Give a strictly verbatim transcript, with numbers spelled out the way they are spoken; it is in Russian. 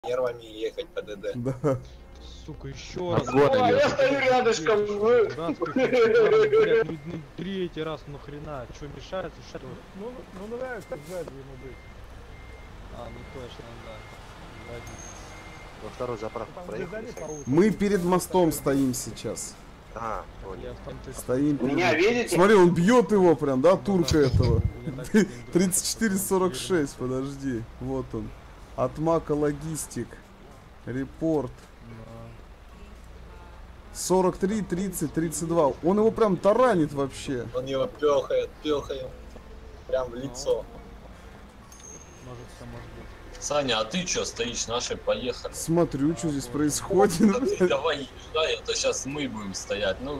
нервами ехать по ДД. Да. Сука, еще раз. Обгон А идет. я стою рядышком. Дурацкий хуй, блядь, ну, ну третий раз нахрена, что мешается, что ли? Ну, ну нравится сзади ему быть. А, ну точно, да. Сзади. Во вторую заправку Там проехали. сзади получше. Мы перед мостом стоим сейчас. А, понял. Я в том-то и Стоим. перед- Меня видите? Смотри, он бьет его прям, да, турка да, этого. у меня так один друг. тридцать четыре сорок шесть, подожди. Вот он. От Мака Логистик. Репорт. сорок три тридцать тридцать два. Он его прям таранит вообще. Он его пёхает, пёхает. Прям в лицо. Может, все может быть. Саня, а ты чё стоишь? Наши поехали. Смотрю, что здесь происходит. Да ты давай езжай, а то сейчас мы будем стоять. Ну,